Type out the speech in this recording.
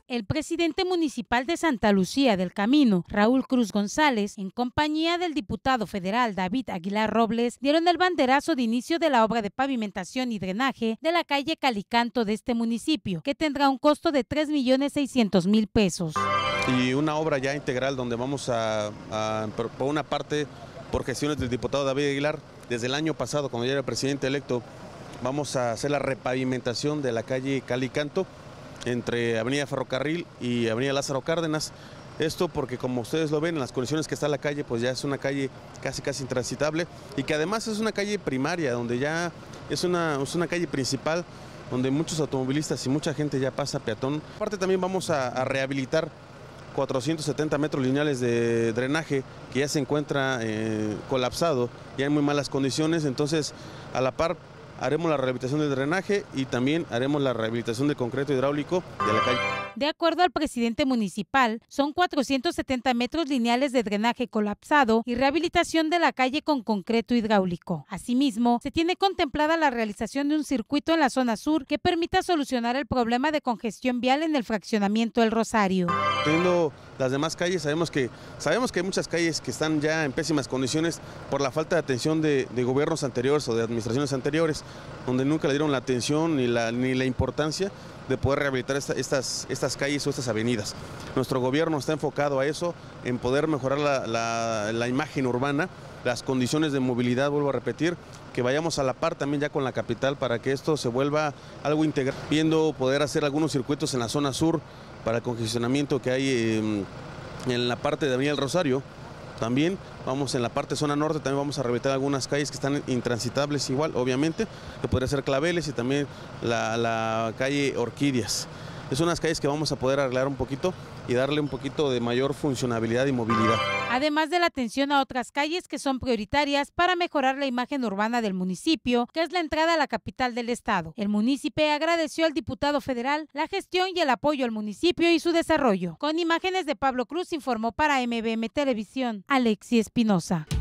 El presidente municipal de Santa Lucía del Camino, Raúl Cruz González, en compañía del diputado federal David Aguilar Robles, dieron el banderazo de inicio de la obra de pavimentación y drenaje de la calle Calicanto de este municipio, que tendrá un costo de 3.600.000 pesos. Y una obra ya integral donde vamos por una parte, por gestiones del diputado David Aguilar, desde el año pasado, cuando ya era presidente electo, vamos a hacer la repavimentación de la calle Calicanto, entre Avenida Ferrocarril y Avenida Lázaro Cárdenas. Esto porque, como ustedes lo ven, en las condiciones que está la calle, pues ya es una calle casi intransitable, y que además es una calle primaria, donde ya es una calle principal, donde muchos automovilistas y mucha gente ya pasa peatón. Aparte también vamos a rehabilitar 470 metros lineales de drenaje que ya se encuentra colapsado, ya en muy malas condiciones. Entonces, a la par, haremos la rehabilitación del drenaje y también haremos la rehabilitación del concreto hidráulico de la calle. De acuerdo al presidente municipal, son 470 metros lineales de drenaje colapsado y rehabilitación de la calle con concreto hidráulico. Asimismo, se tiene contemplada la realización de un circuito en la zona sur que permita solucionar el problema de congestión vial en el fraccionamiento El Rosario. Teniendo las demás calles, sabemos que hay muchas calles que están ya en pésimas condiciones por la falta de atención de gobiernos anteriores o de administraciones anteriores, donde nunca le dieron la atención ni la importancia de poder rehabilitar estas calles o estas avenidas. Nuestro gobierno está enfocado a eso, en poder mejorar la imagen urbana, las condiciones de movilidad, vuelvo a repetir, que vayamos a la par también ya con la capital para que esto se vuelva algo integral, viendo poder hacer algunos circuitos en la zona sur para el congestionamiento que hay en la parte de Avenida El Rosario. También vamos en la parte zona norte, también vamos a rehabilitar algunas calles que están intransitables igual, obviamente, que podría ser Claveles y también la calle Orquídeas. Es unas calles que vamos a poder arreglar un poquito y darle un poquito de mayor funcionabilidad y movilidad. Además de la atención a otras calles que son prioritarias para mejorar la imagen urbana del municipio, que es la entrada a la capital del estado. El municipio agradeció al diputado federal la gestión y el apoyo al municipio y su desarrollo. Con imágenes de Pablo Cruz, informó para MBM Televisión, Alexi Espinosa.